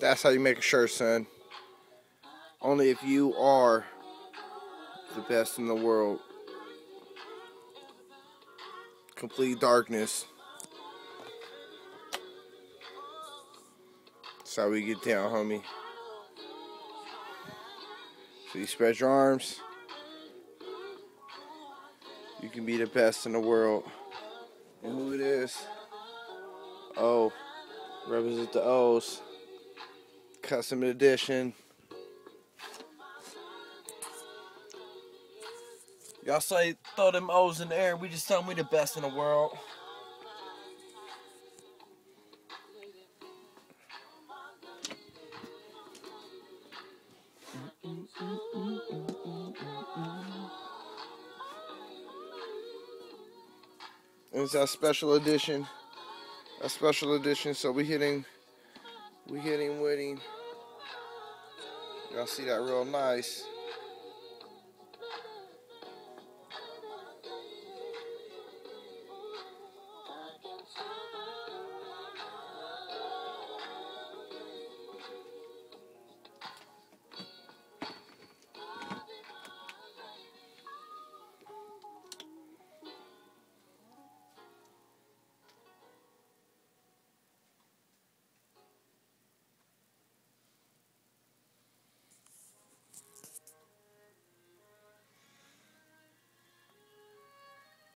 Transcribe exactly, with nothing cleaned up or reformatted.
That's how you make a shirt, son. Only if you are the best in the world. Complete darkness. That's how we get down, homie. So you spread your arms. You can be the best in the world. And who it is? O. Represent the O's. Custom edition. Y'all say throw them O's in the air. We just tell them we the best in the world. And it's our special edition. A special edition. So we hitting, we hitting with him. Y'all see that real nice.